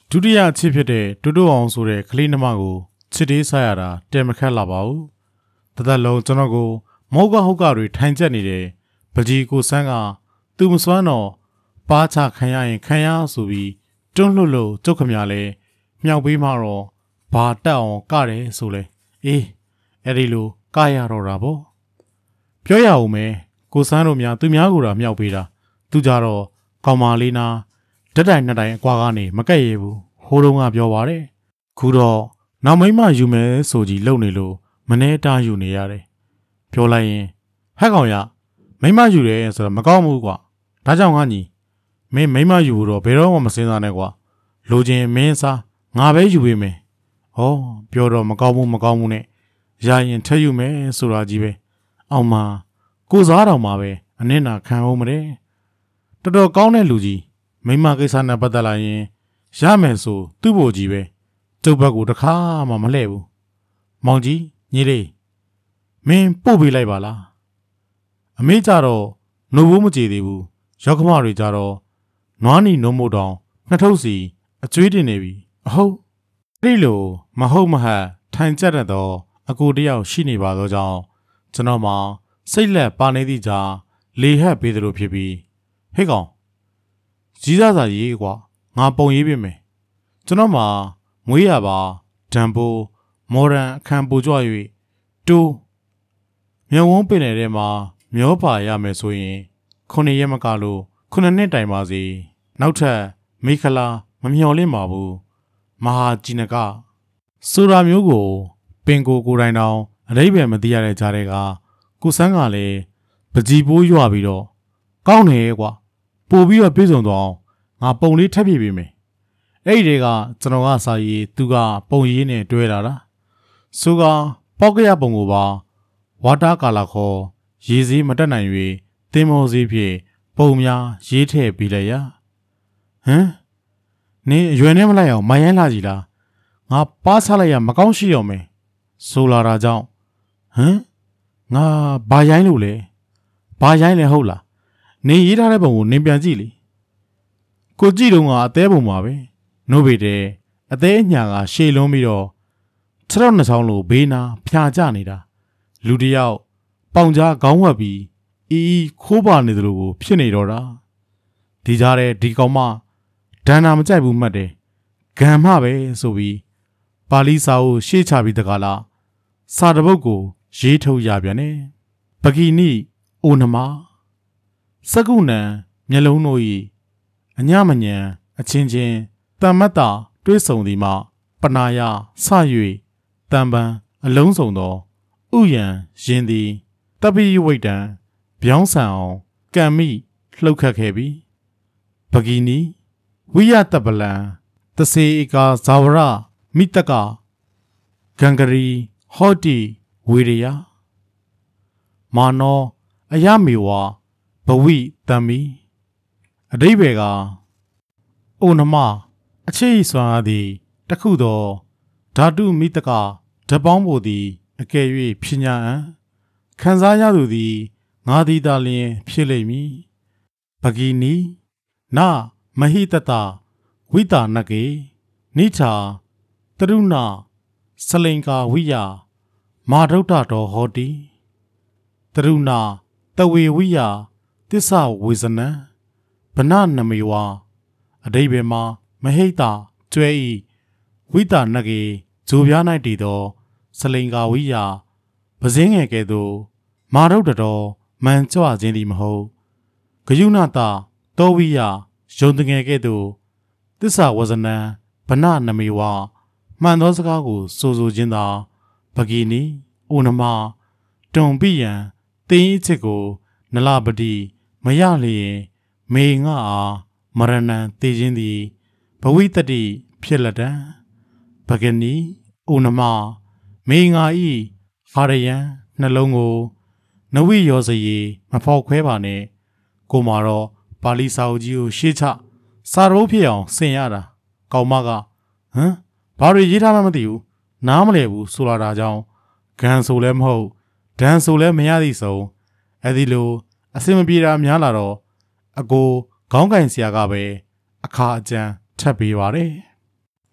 ဒုတိယအချစ်ဖြစ်တဲ့တူတူအောင်ဆိုတဲ့ကလေးနှမကိုချစ်သေးဆိုင်ရတာတဲမခက်လာပါဘူးတသက်လုံးကျွန်တော်ကိုမောကဟုတ်ကတွေထိုင်ကျက်နေတယ်ပကြီးကိုစန်းကသူမစွမ်းတော့ပါချခံရရင်ခံရဆိုပြီးတွန်းလှလို့ကျုပ်ခမရလဲမြောက်ပေးမှတော့ဘာတက်အောင်ကတယ်ဆိုလဲအေးအဲ့ဒီလိုကရတော့တာပေါ့ပြောရအောင်မယ်ကိုစန်းတို့များသူများကိုတော့မြောက်ပေးတာသူကြတော့ကောင်မလေးနာဓာတ်တိုင်နှစ်တိုင်အကွာကနေမကက်ရဘူးဟိုးတုန်းကပြောပါတယ်ခုတော့နောက်မိမယူမယ်ဆိုကြီးလုံနေလို့မနေတားယူနေရတယ်ပြောလိုက်ရင်ဟက်ကောင်ရမိမယူတယ်ဆိုတော့မကောင်းဘူးကွာဒါကြောင့်ငါညီမင်းမိမယူတော့ဘယ်တော့မှမစင်စားနဲ့ကွာလိုချင်မင်းစားငါပဲယူပေးမယ်ဟောပြောတော့မကောင်းဘူးမကောင်းဘူးနဲ့ရရင်ထက်ယူမယ်ဆိုတာကြီးပဲအောင်မကိုစားတော်မှာပဲအနစ်နာခံအောင်မတဲ့တော်တော်ကောင်းတဲ့လူကြီးမိမကိစ္စနဲ့ပတ်သက်လာရင်ရမယ်ဆိုသူ့ဘို့ကြီးပဲကျုပ်ဘက်ကိုတခါမှမလှည့်ဘူးမောင်ကြီးညီလေးမင်းပို့ပေးလိုက်ပါလားအမေကြတော့နှုတ်ဘူးမကြည်သေးဘူးရောက်ခမတွေကြတော့နွားနီနှုံးမို့တောင်နှစ်ထုပ်စီအကျွေးတင်နေပြီအဟုတ်အဲ့ဒီလိုမဟုတ်မဟတ်ထိုင်ကြတဲ့တော့အကူတယောက်ရှိနေပါတော့ကြောင့်ကျွန်တော်မှစိတ်လက်ပါနေသည့်ကြားလေဟတ်ပေးသလိုဖြစ်ပြီးဟေ့ကောင်ကြီးစားစာရေးကွာငါပုံရေးပြမယ်ကျွန်တော်မှမွေးရပါဒံပိုးမော်ဒန်အခမ်းပူကြွ၍တိုးမြဝုန်းပင်နယ်ထဲမှာမျောပါရမယ်ဆိုရင်ခုနှစ်ရက်မကလို့ခုနှစ်နှစ်တိုင်ပါစီနောက်ထပ်မိခလာမမျော်လင့်ပါဘူးမဟာကြီးနကဆိုရာမျိုးကိုပင်ကိုကိုတိုင်တောင်အတိတ်ပဲမသိရတဲ့ကြားတဲ့ကကိုစန်းကလည်းပကြီးပိုးရွပြီးတော့ကောင်းတယ်ကွာပို့ပြီးတော့ပြေဆုံးသွားအောင်ငါပုံလေးထပ်ပြပေးမယ်အဲ့ဒီတွေကကျွန်တော်ကစာရေးသူကပုံရေးနဲ့တွဲလာတာဆိုကပေါက်ကရပုံကိုပါဝါတာကာလာခေါ်ရေးစည်းမတက်နိုင်၍တင်းမောစည်းဖြင့်ပုံများရေးထည့်ပေးလိုက်ရဟမ်နင်းအရွယ်နဲ့မလိုက်အောင်မယန်းလာကြည်လားငါပါဆလိုက်ရမကောင်းရှိရောမယ်ဆိုလာတာကြောင့်ဟမ်ငါဘာရိုင်းလို့လဲဘာရိုင်းလဲဟုတ်လားနင်းရေးထားတဲ့ပုံကိုနင်းပြန်ကြည့်လေကိုကြည့်တော့ကအသေးပုံပါပဲနို့ပေတဲ့အသေးအညာကရှေ့လုံးပြီးတော့ခြေထောက်နှစ်ချောင်းလိုဘေးနာဖြာကျနေတာလူတယောက်ပေါင်ကြားခေါင်းဝက်ပြီးအီအီခိုးပါနေသလိုကိုဖြစ်နေတော့တာဒီကြားတဲ့ဒီကောင်မဒဏ္ဍာမကြိုက်ဘူးမှတ်တယ်ဂံမပဲဆိုပြီးပါဠိစာကိုရှေ့ချပြီးတကားလားစာတပုတ်ကိုရေးထုတ်ရပြန်တယ်ပကီနိအိုနမစကုဏံမျက်လုံးတို့၏အညမညံအချင်းချင်းတမ္မတ္တတွေးဆုံသည်မှပနာယဆ၍တံပံအလုံးစုံသောဥယံရင်သည်တပိဝိတံပြောင်းဆန်အောင်ကံမိလှုပ်ခတ်ခဲ့ပြီပကီနီဝိယတပလံတစေဧကာဇာဝရမိတကဂံဂရီဟောတိဝေရယမာနောအယမေဝဘဝိတံမီအဓိပ္ပာယ်ကအိုနမအချစ်စွာသည်တခုသောဓာတုမိတကဓပေါင်းဖို့သည်အကယ်၍ဖြစ်ညာအံခံစားရသူသည်ငါသည်သာလျှင်ဖြစ်လိမ့်မည်ပဂီနီနမဟိတတဝိတာနကေနိထာတရုဏစလိန်ကာဝိယမာဒုဋ္ဌတော်ဟောတိတရုဏတဝေဝိယသစ္စာဝေဇနံဗနနမေဝအဓိပ္ပာယ်မှာမဟိတကျွဲဤဝိတာနကေဂျိုပြား၌တည်သောစလိန်ကာဝိယပဇင်းငယ်ကဲ့သို့မာဒုဋ္ဌတော်မန်ကြွခြင်းသည်မဟုတ်ဂယုဏတတောဝိယယုံတငယ်ကဲ့သို့သစ္စာဝဇနံဗနနမေဝမှန်သောစကားကိုဆိုဆိုခြင်းသာပဂီနီအိုနမတွန်ပိယံတင်းဤချစ်ကိုနလပတိမရလျင်မေငါအားမရဏံတေခြင်းသည်ဘဝိတ္တိဖြစ်လက်တံပဂနီအိုနမမေငါဤဟာရယံနှလုံးကိုနဝိယောစရေမဖောက်ခွဲပါနဲ့ကိုမာတော့ပါဠိစာအုပ်ကြီးကိုရှေ့ချစာရိုးဖြစ်အောင်ဆင်ရတာကောင်မကဟမ်ဘာတွေရေးထားမှမသိဘူးနားမလည်ဘူးဆိုလာတာကြောင့်ဂန်ဆိုလည်းမဟုတ်ဒန်ဆိုလည်းမရသည့်ဆုံးအဲ့ဒီလိုအစင်မပြေတာများလာတော့အကိုခေါင်းကင်ဆရာကပဲအခါအကျန်းထပ်ပေးပါတယ်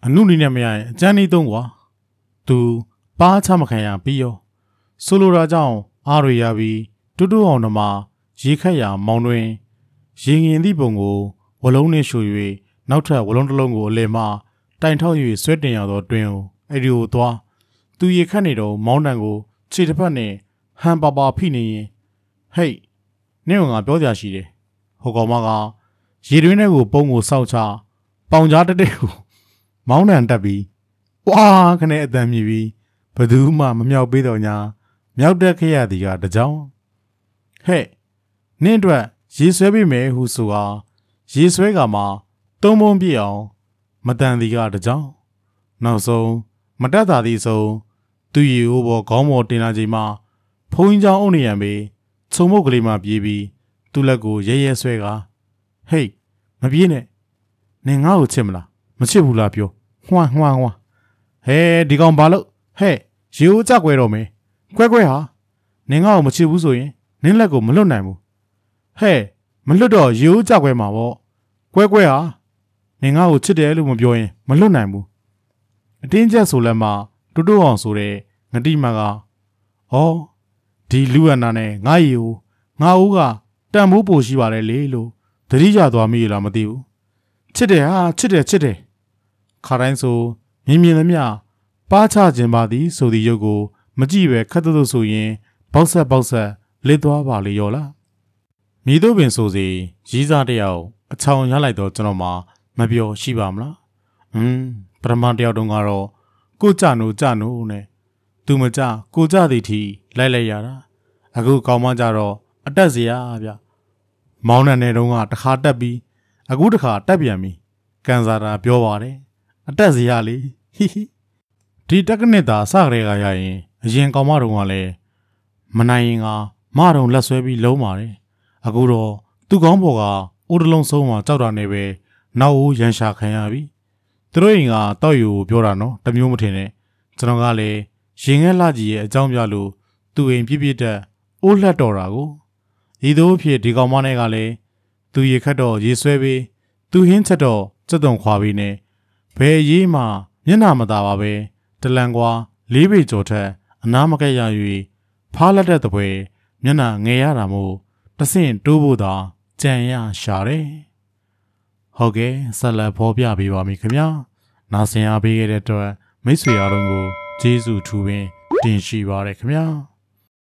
အနုနီနဲ့မရရင်အကျန်းနေသုံးကွာသူပါချမခံရပြီးရောဆိုလိုတာကြောင့်အားရရပြီးတူတူအောင်နှမရေခက်ရမောင်းတွင်ရေငင်သည့်ပုံကိုဝလုံးနှင့်ရှူ၍နောက်ထပ်ဝလုံးတစ်လုံးကိုအလယ်မှတိုင်ထောက်၍ဆွဲတင်ရသောတွင်ကိုအဲ့ဒီကိုသွားသူရေခက်နေတော့မောင်းတန်ကိုခြေတစ်ဖက်နဲ့ဟန်ပါပါဖိနေရင်ဟိတ်နင့်ကငါပြောကြရှိတယ်ဟိုကောင်မကရေတွင်းထဲကိုပုံကိုစောက်ချပေါင်ကြားတက်တဲ့ကိုမောင်းတန်တက်ပြီးဝါခနဲ့အတန်မြည်ပြီးဘသူမှမမြောက်ပေးတော့ညာမြောက်တက်ခဲ့ရသည်ကတကြောင်ဟဲ့နင့်အတွက်ရေဆွဲပေးမယ်ဟုဆိုဟာရေဆွဲကမှသုံးပုံပြည့်အောင်မတန်သည်ကတကြောင်နောက်ဆုံးမတက်တာသည်ဆုံးသူရီဟိုဘောခေါင်းပေါ်တင်လာချိန်မှာဖုန်းကြီးချောင်းအုပ်နေရံပေခြုံမုတ်ကလေးမှပြေးပြီးသူ့လက်ကိုရဲရဲဆွဲကဟေးမပြေးနဲ့နင်ငါ့ကိုချစ်မလားမချစ်ဘူးလားပြောဟွာဟွာဟွာဟဲဒီကောင်ဘာလို့ဟဲ့ရေဦးကြွယ်တော့မယ်ကွဲကွဲဟာနင်ငါ့ကိုမချစ်ဘူးဆိုရင်နင်းလက်ကိုမလွတ်နိုင်ဘူးဟဲ့မလွတ်တော့ရေဦးကြွယ်မှာပေါ့ကွဲကွဲဟာနင်ငါ့ကိုချစ်တယ်လို့မပြောရင်မလွတ်နိုင်ဘူးအတင်းကျပ်ဆိုလက်မှာတူတူအောင်ဆိုတဲ့ငတိမကဩဒီလူရနာနဲ့ငါရီကိုငါဦးကတန်မိုးပိုရှိပါတယ်လေလို့သတိရသွားမိရလားမသိဘူးချစ်တယ်ဟာချစ်တယ်ချစ်တယ်ခါတိုင်းဆိုမြင်မြင်သမျှပါချခြင်းပါသည်ဆိုသည်ရုပ်ကိုမကြည့်ပဲခက်သွတ်ဆိုရင်ဘောက်ဆက်ဘောက်ဆက်လစ်သွားပါလေရောလားမိတို့ပင်ဆိုစီရီးစားတယောက်အချောင်ရလိုက်တော့ကျွန်တော်မှမပြောရှိပါမလားဟွန်းပထမတယောက်တုန်းကတော့ကိုကြနိုးကြနိုးနဲ့သူမကြကိုကြသည်ထိလိုက်လိုက်ရတာအခုကောင်းမကြတော့အတက်စရာဗျမောင်းတဲ့တုန်းကတခါတက်ပြီးအခုတခါတက်ပြန်ပြီကန်စာတာပြောပါတယ်အတက်စရာလေဟိဟိဒီတက်ကနစ်သာစကြဲကရရင်အရင်ကောင်မတုန်းကလည်းမနိုင်ရင်ကမတုံလက်ဆွဲပြီးလုံးပါတယ်အခုတော့သူ့ကောင်းပေါ်ကအိုးတလုံးဆုံးမှကြောက်တာနဲ့ပဲနောက်ဦးရန်ရှာခံရပြီသူတို့ရင်ကတောက်ယူပြောတာနော်တမျိုးမထင်နဲ့ကျွန်တော်ကလည်းရင်ငဲလှကြီးရဲ့အကြောင်းပြလို့သူ့အိမ်ပြည့်ပြည့်တက်အိုးလက်တော်တာကိုဒီတို့ဖြစ်ဒီကောင်မနဲ့ကလည်းသူရေခတ်တော့ရေဆွဲပြီးသူဟင်းချက်တော့စက်တုံခွာပြီးနဲ့ဘယ်ရေးမှမျက်နှာမသာပါပဲတလန်ကွာလေးပေကျော်ထက်အနားမကက်ရ၍ဖားလက်တဲ့တပွဲမျက်နှာငယ်ရတာမို့တဆင့်တိုးဖို့သာကြံရရှာတယ်ဟုတ်ကဲ့ဆက်လက်ဖော်ပြပေးပါမယ်ခင်ဗျာနာဆင်အားပေးခဲ့တဲ့အတွက်မိတ်ဆွေအားလုံးကိုကျေးဇူးထူးပင်တင်ရှိပါရခင်ဗျာ